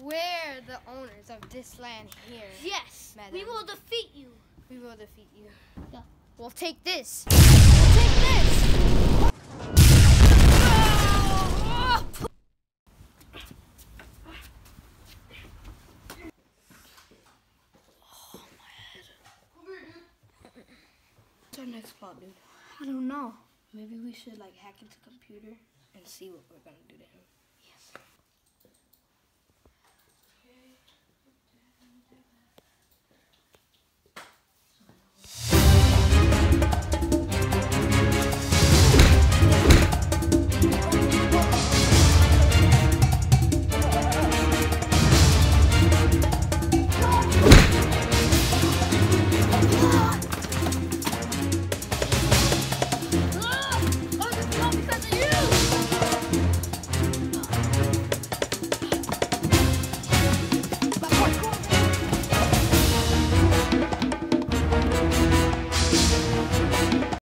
We're the owners of this land here. Yes, madam. we will defeat you. We will defeat you. Go. We'll take this. We'll take this. Oh, my head. What's our next plot, dude? I don't know. Maybe we should like hack into the computer and see what we're gonna do to him.